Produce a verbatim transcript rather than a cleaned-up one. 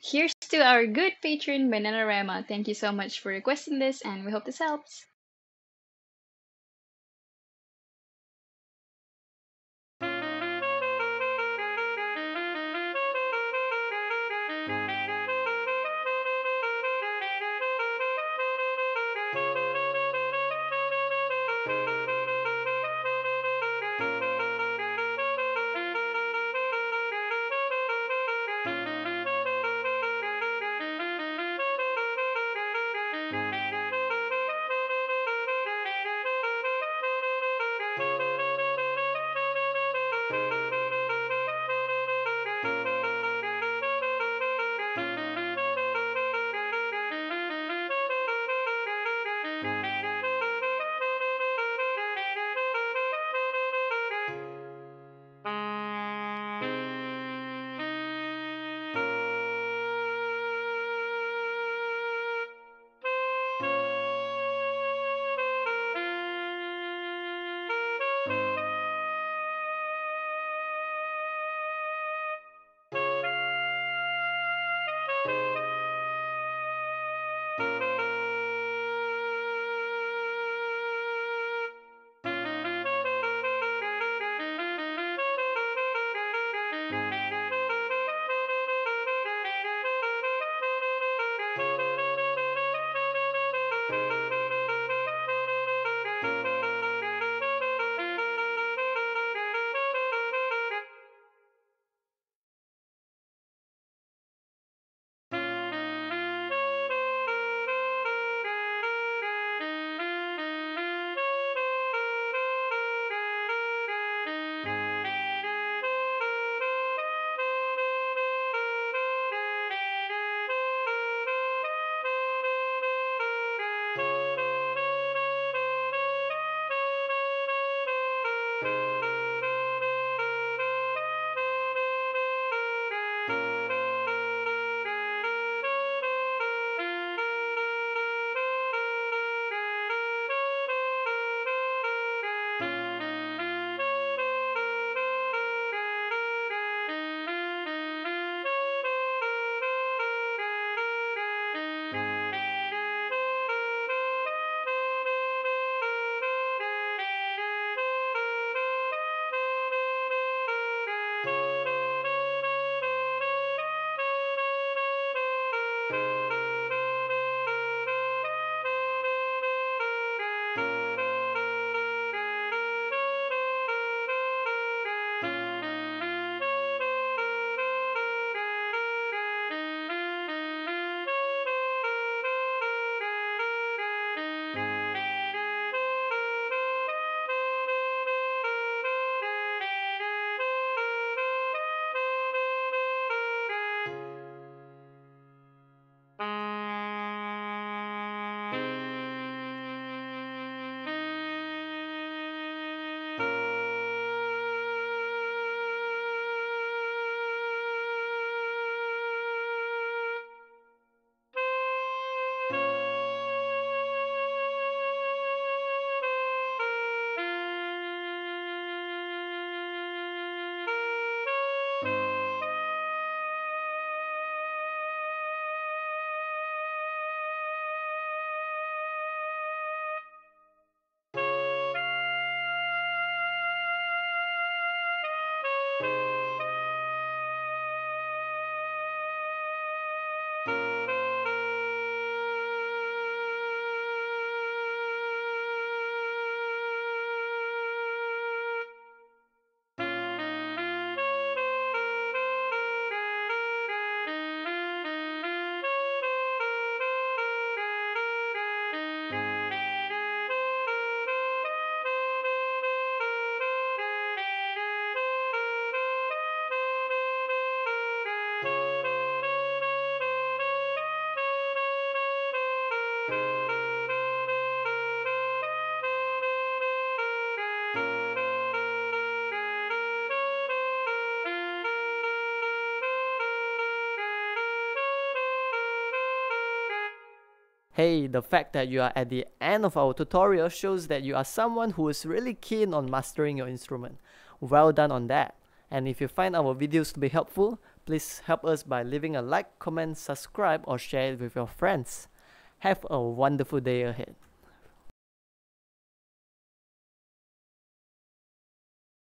Here's to our good patron, Bananarama. Thank you so much for requesting this, and we hope this helps. Hey, the fact that you are at the end of our tutorial shows that you are someone who is really keen on mastering your instrument. Well done on that. And if you find our videos to be helpful, Please help us by leaving a like, comment, subscribe, or share it with your friends. Have a wonderful day ahead.